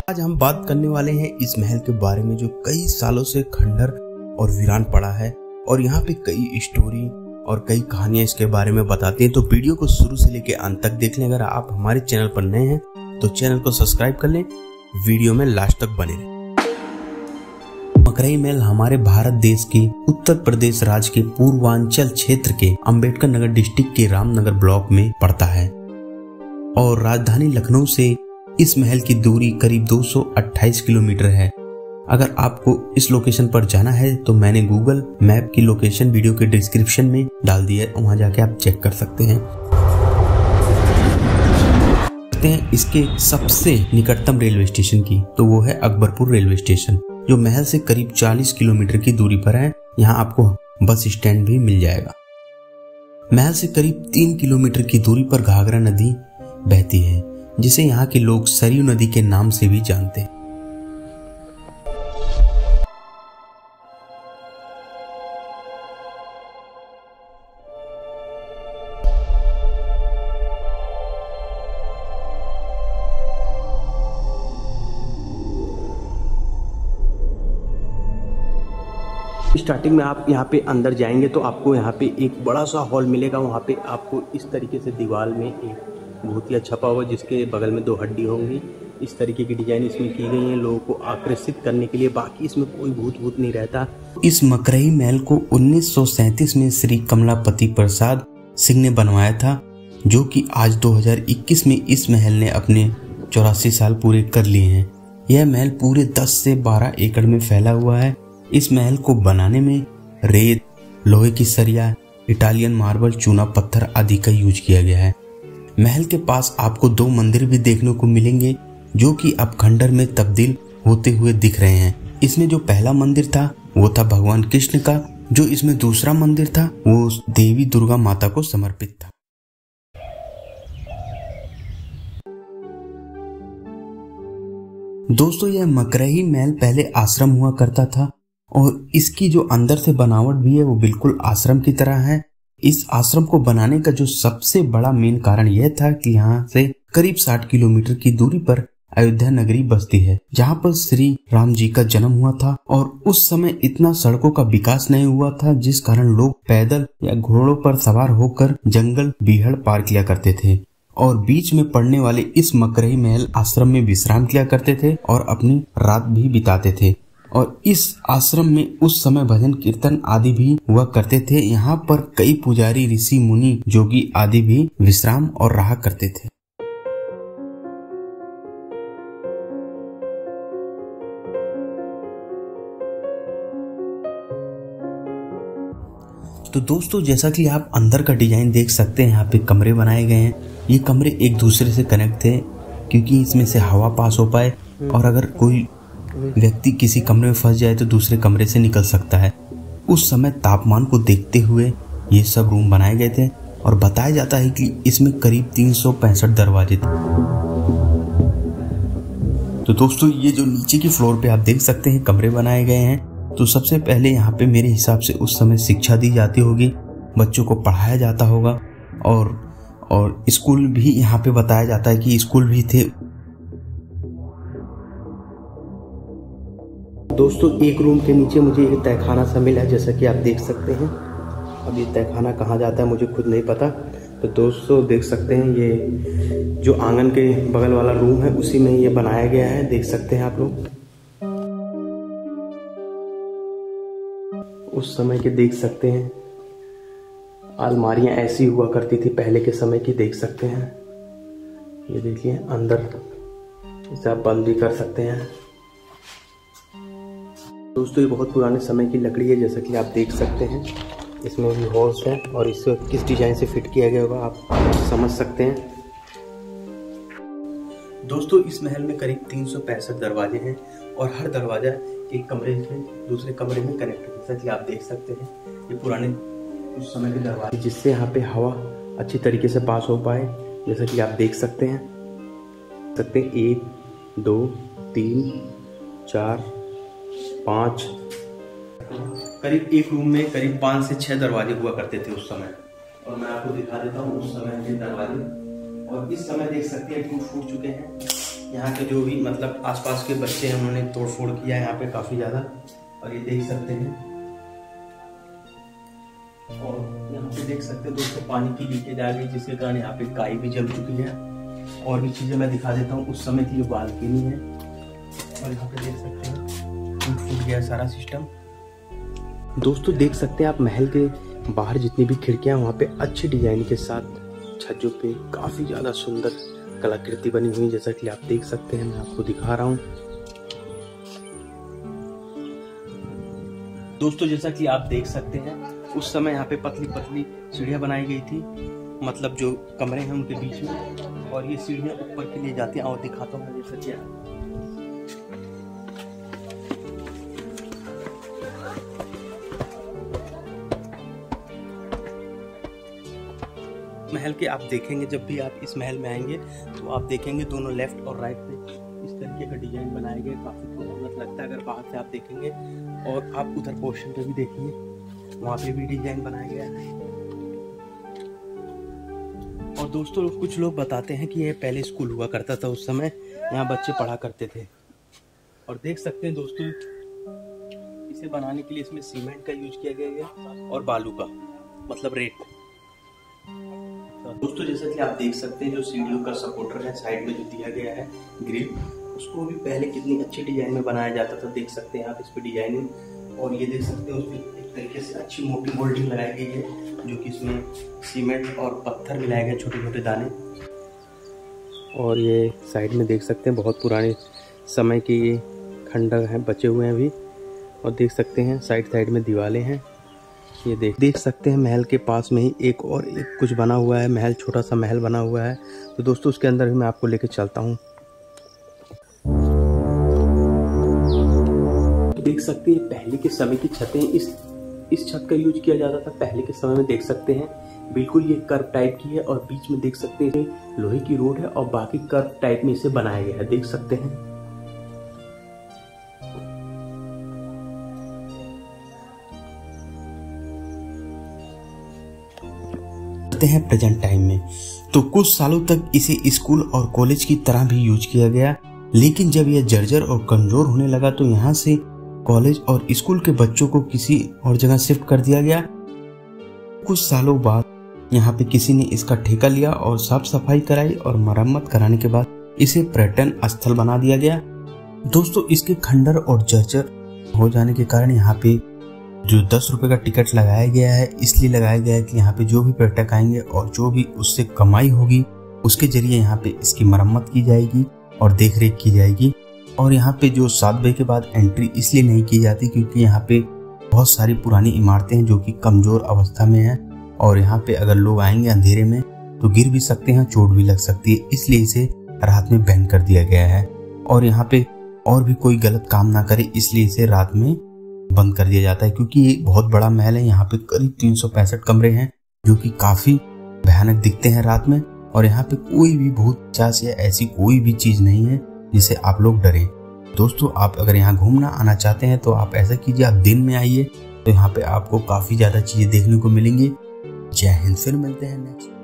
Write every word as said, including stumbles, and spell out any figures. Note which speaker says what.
Speaker 1: आज हम बात करने वाले हैं इस महल के बारे में जो कई सालों से खंडर और वीरान पड़ा है और यहाँ पे कई स्टोरी और कई कहानियां इसके बारे में बताती हैं। तो वीडियो को शुरू से लेकर अंत तक देख लें। अगर आप हमारे चैनल पर नए हैं तो चैनल को सब्सक्राइब कर लें, वीडियो में लास्ट तक बने रहें। मकरई महल हमारे भारत देश के उत्तर प्रदेश राज्य के पूर्वांचल क्षेत्र के अंबेडकर नगर डिस्ट्रिक्ट के रामनगर ब्लॉक में पड़ता है और राजधानी लखनऊ से इस महल की दूरी करीब दो सौ अट्ठाईस किलोमीटर है। अगर आपको इस लोकेशन पर जाना है तो मैंने गूगल मैप की लोकेशन वीडियो के डिस्क्रिप्शन में डाल दी है, वहां जाके आप चेक कर सकते हैं। हैं इसके सबसे निकटतम रेलवे स्टेशन की, तो वो है अकबरपुर रेलवे स्टेशन जो महल से करीब चालीस किलोमीटर की दूरी पर है। यहाँ आपको बस स्टैंड भी मिल जाएगा। महल से करीब तीन किलोमीटर की दूरी पर घाघरा नदी बहती है जिसे यहाँ के लोग सरयू नदी के नाम से भी जानते हैं।
Speaker 2: स्टार्टिंग में आप यहाँ पे अंदर जाएंगे तो आपको यहाँ पे एक बड़ा सा हॉल मिलेगा। वहाँ पे आपको इस तरीके से दीवार में एक भूतिया छपा हुआ जिसके बगल में दो हड्डी होंगी। इस तरीके की डिजाइन इसमें की गई है लोगों को आकर्षित करने के लिए। बाकी इसमें कोई भूत भूत नहीं रहता।
Speaker 1: इस मकरई महल को उन्नीस सौ सैंतीस में श्री कमलापति प्रसाद सिंह ने बनवाया था, जो कि आज दो हज़ार इक्कीस में इस महल ने अपने चौरासी साल पूरे कर लिए हैं। यह महल पूरे दस से बारह एकड़ में फैला हुआ है। इस महल को बनाने में रेत, लोहे की सरिया, इटालियन मार्बल, चूना पत्थर आदि का यूज किया गया है। महल के पास आपको दो मंदिर भी देखने को मिलेंगे जो कि अब खंडर में तब्दील होते हुए दिख रहे हैं। इसमें जो पहला मंदिर था वो था भगवान कृष्ण का, जो इसमें दूसरा मंदिर था वो देवी दुर्गा माता को समर्पित था। दोस्तों, यह मकरई महल पहले आश्रम हुआ करता था और इसकी जो अंदर से बनावट भी है वो बिल्कुल आश्रम की तरह है। इस आश्रम को बनाने का जो सबसे बड़ा मेन कारण यह था कि यहाँ से करीब साठ किलोमीटर की दूरी पर अयोध्या नगरी बसती है, जहाँ पर श्री राम जी का जन्म हुआ था। और उस समय इतना सड़कों का विकास नहीं हुआ था, जिस कारण लोग पैदल या घोड़ों पर सवार होकर जंगल बीहड़ पार किया करते थे और बीच में पड़ने वाले इस मकरई महल आश्रम में विश्राम किया करते थे और अपनी रात भी बिताते थे। और इस आश्रम में उस समय भजन कीर्तन आदि भी हुआ करते थे। यहाँ पर कई पुजारी, ऋषि, मुनि, जोगी आदि भी विश्राम और रहा करते थे। तो दोस्तों, जैसा कि आप अंदर का डिजाइन देख सकते हैं, यहाँ पे कमरे बनाए गए हैं। ये कमरे एक दूसरे से कनेक्ट थे क्योंकि इसमें से हवा पास हो पाए और अगर कोई व्यक्ति किसी कमरे में फंस जाए तो दूसरे कमरे से निकल सकता है। उस समय तापमान को देखते हुए ये सब रूम बनाए गए थे और बताया जाता है कि इसमें करीब तीन सौ पैंसठ दरवाजे थे। तो दोस्तों, ये जो नीचे की फ्लोर पे आप देख सकते हैं कमरे बनाए गए हैं, तो सबसे पहले यहाँ पे मेरे हिसाब से उस समय शिक्षा दी जाती होगी, बच्चों को पढ़ाया जाता होगा और और स्कूल भी यहाँ पे बताया जाता है कि स्कूल भी थे।
Speaker 2: दोस्तों, एक रूम के नीचे मुझे एक तहखाना सा मिला है, जैसा कि आप देख सकते हैं। अब ये तहखाना कहाँ जाता है मुझे खुद नहीं पता। तो दोस्तों देख सकते हैं ये जो आंगन के बगल वाला रूम है उसी में ये बनाया गया है, देख सकते हैं आप लोग। उस समय के देख सकते हैं अलमारियां ऐसी हुआ करती थी पहले के समय की, देख सकते हैं। ये देखिए अंदर इसे आप बंद भी कर सकते हैं। दोस्तों, ये बहुत पुराने समय की लकड़ी है, जैसा कि आप देख सकते हैं। इसमें भी होल्स है और इसे किस डिजाइन से फिट किया गया होगा आप समझ सकते हैं।
Speaker 1: दोस्तों, इस महल में करीब तीन सौ पैंसठ दरवाजे हैं और हर दरवाजा एक कमरे से दूसरे कमरे में कनेक्ट है, जैसा कि आप देख सकते हैं। ये पुराने उस समय के दरवाजे
Speaker 2: जिससे यहाँ पे हवा अच्छी तरीके से पास हो पाए, जैसा कि आप देख सकते हैं। सकते हैं एक, दो, तीन, चार, पाँच,
Speaker 1: करीब एक रूम में करीब पाँच से छह दरवाजे हुआ करते थे उस समय। और मैं आपको दिखा देता हूँ उस समय के दरवाजे। और इस समय देख सकते हैं टूट फूट चुके हैं।
Speaker 2: यहाँ के जो भी मतलब आसपास के बच्चे हैं उन्होंने तोड़ फोड़ किया है यहाँ पे काफ़ी ज़्यादा, और ये देख सकते हैं। और यहाँ पे देख सकते हैं दोस्तों पानी की लीकेज आ गई, जिसके कारण यहाँ पे काई भी जम चुकी है। और भी चीज़ें मैं दिखा देता हूँ। उस समय की जो बालकनी है, और यहाँ पे देख सकते हैं टूट फूट गया सारा सिस्टम। दोस्तों देख सकते हैं आप महल के बाहर जितनी भी खिड़कियाँ, वहाँ पे अच्छे डिजाइन के साथ छज्जों पे काफ़ी ज़्यादा सुंदर कलाकृति बनी हुई, जैसा कि आप देख सकते हैं। मैं आपको दिखा रहा हूँ दोस्तों, जैसा कि आप देख सकते हैं उस समय यहाँ पे पतली पतली सीढ़ियाँ बनाई गई थी, मतलब जो कमरे हैं उनके बीच में, और ये सीढ़ियाँ ऊपर के लिए जाती हैं। और दिखाता हूँ मैं, जैसा कि महल के आप देखेंगे, जब भी आप इस महल में आएंगे तो आप देखेंगे दोनों लेफ्ट और राइट पे इस तरीके का डिजाइन बनाया गया, काफी खूबसूरत लगता है अगर बाहर से आप देखेंगे। और आप उधर पोर्शन पे भी देखिए, वहाँ पे भी डिजाइन बनाया गया है। और दोस्तों कुछ लोग बताते हैं कि यह पहले स्कूल हुआ करता था, उस समय यहाँ बच्चे पढ़ा करते थे। और देख सकते हैं दोस्तों, इसे बनाने के लिए इसमें सीमेंट का यूज किया गया है और बालू का, मतलब रेत। दोस्तों जैसा कि आप देख सकते हैं जो सीढ़ियों का सपोर्टर है साइड में जो दिया गया है ग्रिल, उसको भी पहले कितनी अच्छी डिजाइन में बनाया जाता था। देख सकते हैं आप इस पे डिजाइनिंग, और ये देख सकते हैं उसमें एक तरीके से अच्छी मोटी मोल्डिंग लगाई गई है, जो कि इसमें सीमेंट और पत्थर मिलाए गए छोटे छोटे दाने। और ये साइड में देख सकते हैं बहुत पुराने समय के ये खंडर हैं बचे हुए हैं अभी। और देख सकते हैं साइड साइड में दीवारें हैं। ये देख देख सकते हैं महल के पास में ही एक और एक कुछ बना हुआ है, महल छोटा सा महल बना हुआ है। तो दोस्तों उसके अंदर भी मैं आपको लेके चलता हूँ। देख सकते हैं पहले के समय की छतें, इस इस छत का यूज किया जाता था पहले के समय में। देख सकते हैं बिल्कुल ये कर्व टाइप की है, और बीच में देख सकते हैं लोहे की रोड है, और बाकी कर्व टाइप में इसे बनाया गया है। देख सकते हैं
Speaker 1: हैं प्रेजेंट टाइम में। तो कुछ सालों तक इसे स्कूल और कॉलेज की तरह भी यूज किया गया, लेकिन जब यह जर्जर और कमजोर होने लगा तो यहाँ से कॉलेज और स्कूल के बच्चों को किसी और जगह शिफ्ट कर दिया गया। कुछ सालों बाद यहाँ पे किसी ने इसका ठेका लिया और साफ सफाई कराई, और मरम्मत कराने के बाद इसे पर्यटन स्थल बना दिया गया। दोस्तों इसके खंडर और जर्जर हो जाने के कारण यहाँ पे जो दस रुपए का टिकट लगाया गया है, इसलिए लगाया गया है कि यहाँ पे जो भी पर्यटक आएंगे और जो भी उससे कमाई होगी उसके जरिए यहाँ पे इसकी मरम्मत की जाएगी और देखरेख की जाएगी। और यहाँ पे जो सात बजे के बाद एंट्री इसलिए नहीं की जाती क्योंकि यहाँ पे बहुत सारी पुरानी इमारतें हैं जो कि कमजोर अवस्था में हैं, और यहाँ पे अगर लोग आएंगे अंधेरे में तो गिर भी सकते हैं, चोट भी लग सकती है, इसलिए इसे रात में बैन कर दिया गया है। और यहाँ पे और भी कोई गलत काम ना करे इसलिए इसे रात में बंद कर दिया जाता है, क्योंकि ये बहुत बड़ा महल है। यहाँ पे करीब तीन सौ पैंसठ कमरे हैं जो कि काफी भयानक दिखते हैं रात में, और यहाँ पे कोई भी भूत पिशाच या ऐसी कोई भी चीज नहीं है जिसे आप लोग डरें। दोस्तों आप अगर यहाँ घूमना आना चाहते हैं तो आप ऐसा कीजिए, आप दिन में आइए, तो यहाँ पे आपको काफी ज्यादा चीजें देखने को मिलेंगी। जय हिंद, फिर मिलते हैं नेक्स्ट।